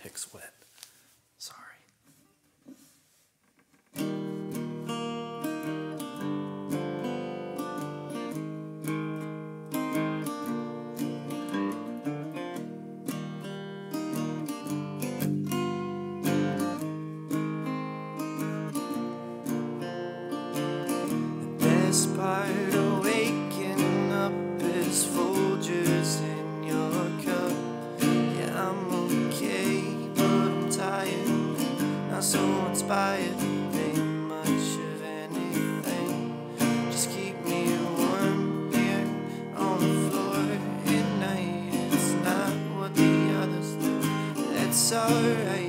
pick's wet. Sorry. Best part of waking up is Folgers in your cup. Yeah, I'm okay, but I'm tired, not so inspired to make much of anything. Just keep me warm here on the floor at night. It's not what the others do, that's alright.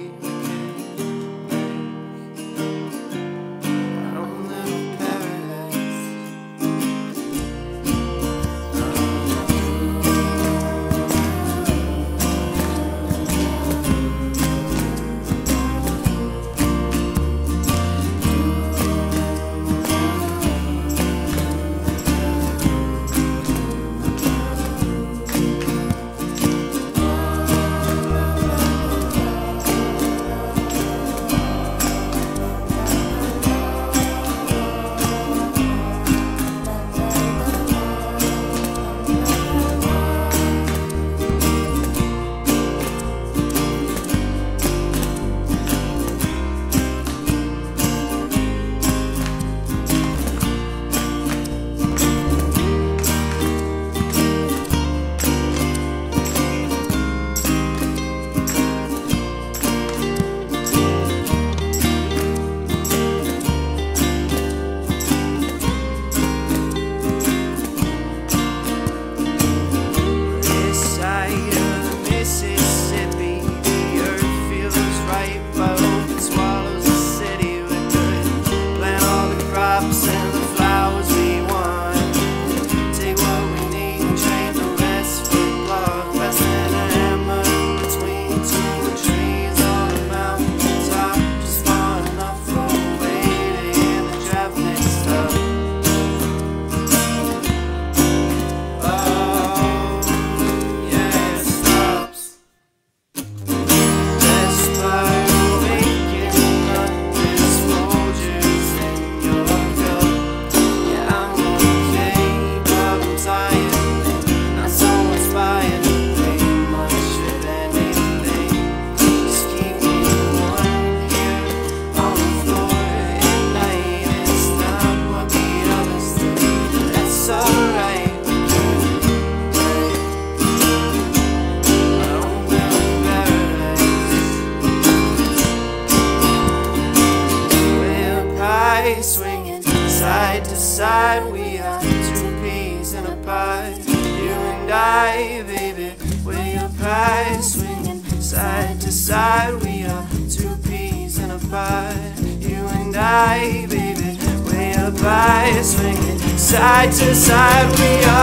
Swinging side to side, we are two peas in a pie. You and I, baby, we're a pie. Swinging side to side, we are two peas in a pie. You and I, baby, we're a pie. Swinging side to side, we are